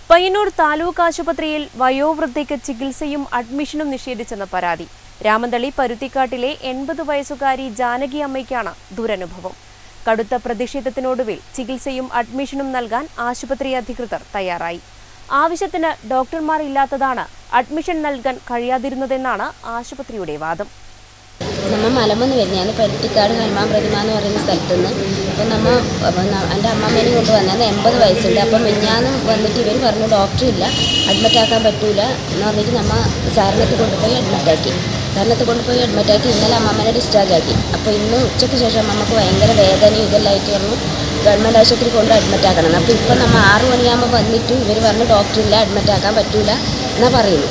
പയ്യന്നൂർ താലൂക്ക് ആശുപത്രിയിൽ വയോവൃദ്ധയ്ക്ക് ചികിത്സയും അഡ്മിഷനും നിഷേധിച്ചെന്ന പരാതി. രാമന്തളി പരുത്തിക്കാട്ടിലെ 80 വയസ്സുകാരി ജാനകി അമ്മയ്ക്കാണ് ദുരനുഭവം. കടുത്ത പ്രതിഷേധത്തിനൊടുവിൽ ചികിത്സയും അഡ്മിഷനും നൽകാൻ ആശുപത്രി അധികൃതർ തയ്യാറായി. ആവശ്യത്തിന് ഡോക്ടർമാർ ഇല്ലാത്തതാണ് അഡ്മിഷൻ നൽകാൻ കഴിയാതിരുന്നതെന്നാണ് ആശുപത്രിയുടെ വാദം. നമ്മൾ മലമന്ന് വരുന്നതാണ് പരുത്തിക്കാട് ഹനുമാൻ പ്രതിമ എന്ന് പറയുന്ന സ്ഥലത്തു നിന്ന്. അപ്പം എൻ്റെ അമ്മമ്മേനെ കൊണ്ട് വന്നത് 80 വയസ്സുണ്ട്. അപ്പം മിഞ്ഞാന്ന് വന്നിട്ട് ഇവർ പറഞ്ഞു ഡോക്ടറില്ല, അഡ്മിറ്റാക്കാൻ പറ്റൂല എന്ന് പറഞ്ഞിട്ട് നമ്മൾ സാറിനത്ത് കൊണ്ടുപോയി അഡ്മിറ്റാക്കി. ഇന്നലെ അമ്മമ്മേനെ ഡിസ്ചാർജ് ആക്കി. അപ്പോൾ ഇന്ന് ഉച്ചയ്ക്ക് ശേഷം നമുക്ക് ഭയങ്കര വേദനയും ഇതെല്ലാമായിട്ട് പറഞ്ഞു ഗവൺമെൻറ് ആശുപത്രി കൊണ്ട് അഡ്മിറ്റാക്കണം. അപ്പോൾ ഇപ്പം നമ്മൾ 6 മണിയാകുമ്പോൾ വന്നിട്ട് ഇവർ പറഞ്ഞു ഡോക്ടറില്ല, അഡ്മിറ്റാക്കാൻ പറ്റൂല എന്നാണ് പറയുന്നു.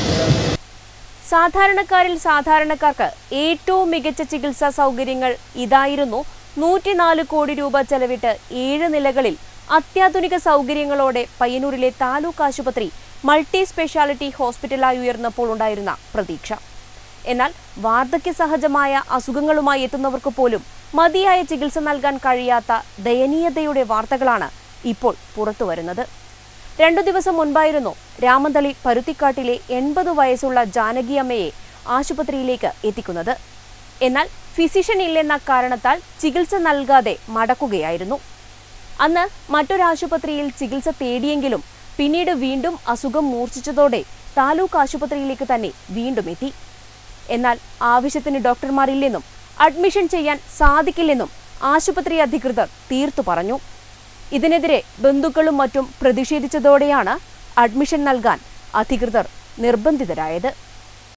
സാധാരണക്കാർക്ക് ഏറ്റവും മികച്ച ചികിത്സാ സൗകര്യങ്ങൾ ഇതായിരുന്നു. 104 കോടി രൂപ ചെലവിട്ട് 7 നിലകളിൽ അത്യാധുനിക സൗകര്യങ്ങളോടെ പയ്യന്നൂരിലെ താലൂക്ക് ആശുപത്രി മൾട്ടി സ്പെഷ്യാലിറ്റി ഹോസ്പിറ്റലായി ഉയർന്നപ്പോൾ ഉണ്ടായിരുന്ന പ്രതീക്ഷ. എന്നാൽ വാർദ്ധക്യ സഹജമായ അസുഖങ്ങളുമായി എത്തുന്നവർക്ക് പോലും മതിയായ ചികിത്സ നൽകാൻ കഴിയാത്ത ദയനീയതയുടെ വാർത്തകളാണ് ഇപ്പോൾ പുറത്തുവരുന്നത്. 2 ദിവസം മുൻപായിരുന്നു രാമന്തളി പരുത്തിക്കാട്ടിലെ 80 വയസ്സുള്ള ജാനകി അമ്മയെ ആശുപത്രിയിലേക്ക് എത്തിക്കുന്നത്. എന്നാൽ ഫിസിഷ്യൻ ഇല്ലെന്ന കാരണത്താൽ ചികിത്സ നൽകാതെ മടക്കുകയായിരുന്നു. അന്ന് മറ്റൊരാശുപത്രിയിൽ ചികിത്സ തേടിയെങ്കിലും പിന്നീട് വീണ്ടും അസുഖം മൂർച്ഛിച്ചതോടെ താലൂക്ക് ആശുപത്രിയിലേക്ക് തന്നെ വീണ്ടും എത്തി. എന്നാൽ ആവശ്യത്തിന് ഡോക്ടർമാരില്ലെന്നും അഡ്മിഷൻ ചെയ്യാൻ സാധിക്കില്ലെന്നും ആശുപത്രി അധികൃതർ തീർത്തു പറഞ്ഞു. ഇതിനെതിരെ ബന്ധുക്കളും മറ്റും പ്രതിഷേധിച്ചതോടെയാണ് അഡ്മിഷൻ നൽകാൻ അധികൃതർ നിർബന്ധിതരായത്.